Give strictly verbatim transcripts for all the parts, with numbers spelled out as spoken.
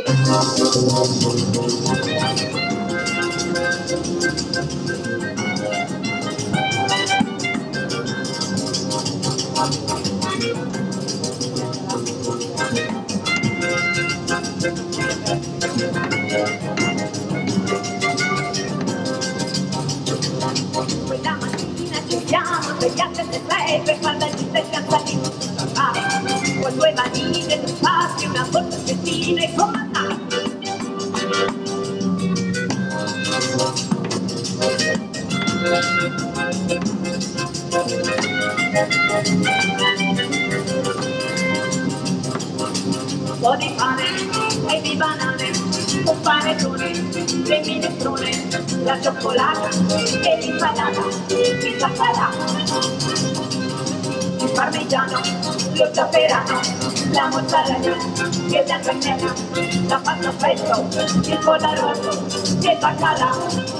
Quella mattina ci siamo svegliate alle tre per far la lista e canzati con due manine, due passi, una borsa spettina e comandati. Un po' di pane e di banane, un panettone, le minestrone, la cioccolata e l'insalata, il caffè, il parmigiano, lo zafferano, la mozzarella e la cannella, la pasta fresco, il pollarosso e il baccalà.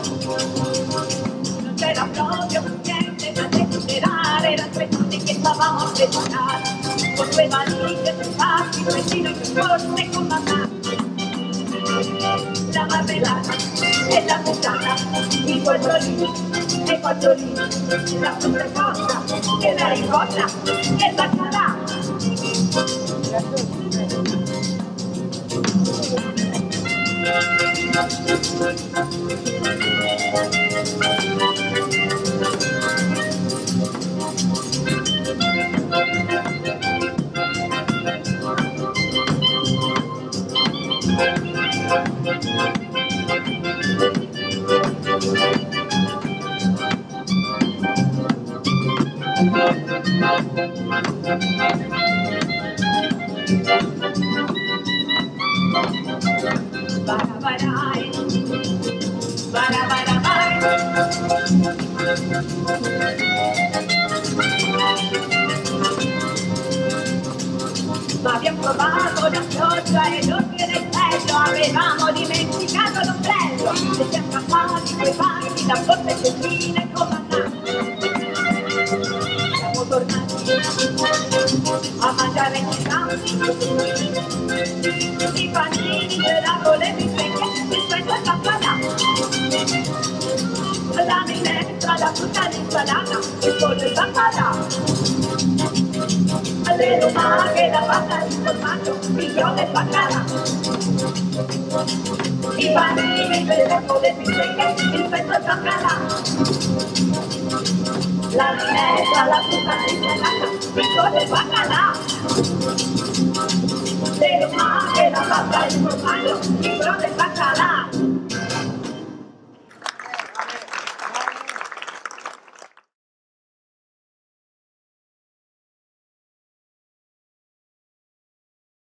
Non c'era proprio niente da desiderare, erano tre giorni che stavamo a preparare, con due valigie, due sacchi, due giro e due borse comandati. La marmellata e la puttana, i poltrolini e i fagiolini, la frutta cotta e la ricotta e il baccalà. Barabarai, barabarabai. Ma abbiamo provato la pioggia e l'ordine del cielo, avevamo dimenticato l'ombrello e siamo campati coi banchi da porte celline comandati. Siamo tornati a mangiare i campi, i panini, le con le bistecche, il freddo e la panà, la minestra, la frutta, l'insalata, il pollo e il baccalà, le lumache, la pasta di formaggio, il chiodo e il baccalà, i panini, le con le bistecche, il freddo e il baccalà, la minestra, la frutta, l'insalata, il pollo e il baccalà.